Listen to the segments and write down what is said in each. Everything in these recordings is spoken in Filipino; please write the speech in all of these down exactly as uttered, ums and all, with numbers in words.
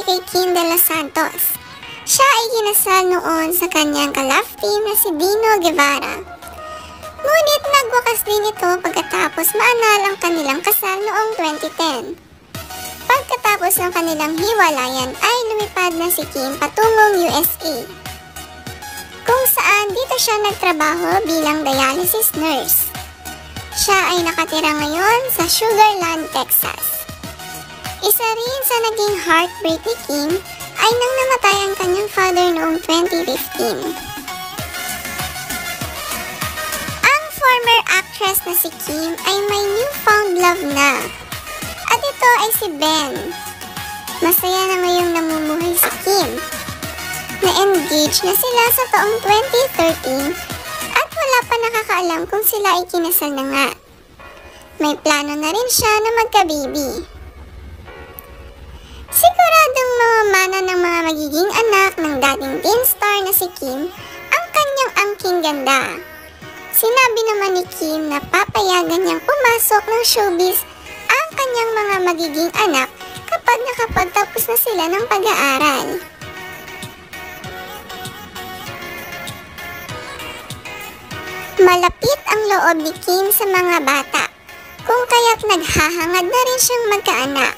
kay Kim de los Santos. Siya ay kinasal noon sa kanyang ka-love team na si Dino Guevara. Ngunit nagwakas din ito pagkatapos maanal ang kanilang kasal noong twenty ten. Pagkatapos ng kanilang hiwalayan ay lumipad na si Kim patungong U S A, kung saan dito siya nagtrabaho bilang dialysis nurse. Siya ay nakatira ngayon sa Sugar Land, Texas. Isa rin sa naging heartbreak ni Kim ay nang namatay ang kanyang father noong twenty fifteen. Ang former actress na si Kim ay may newfound love na. At ito ay si Ben. Masaya na ngayong namumuhay si Kim. Na-engage na sila sa taong twenty thirteen at wala pa nakakaalam kung sila ay kinasal na nga. May plano na rin siya na magka-baby. Siguradong mamamana ng mga magiging anak ng dating teen star na si Kim ang kanyang angking ganda. Sinabi naman ni Kim na papayagan niyang pumasok ng showbiz ang kanyang mga magiging anak kapag nakapagtapos na sila ng pag-aaral. Malapit ang loob ni Kim sa mga bata, kung kaya't naghahangad na rin siyang magkaanak.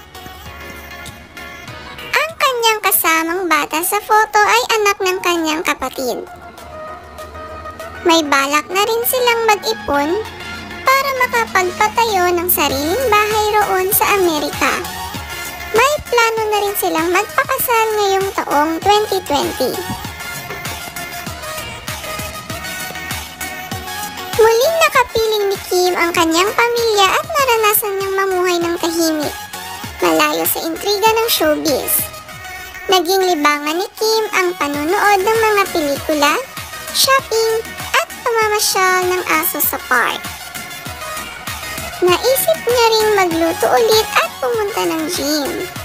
Ang kanyang kasamang bata sa foto ay anak ng kanyang kapatid. May balak na rin silang mag-ipon para makapagpatayo ng sariling bahay roon sa Amerika. May plano na rin silang magpakasal ngayong taong twenty twenty. Muling nakapiling ni Kim ang kanyang pamilya at naranasan niyang mamuhay ng tahimik, malayo sa intriga ng showbiz. Naging libangan ni Kim ang panunood ng mga pelikula, shopping, at pamamasyal ng aso sa park. Naisip niya ring magluto ulit at pumunta ng gym.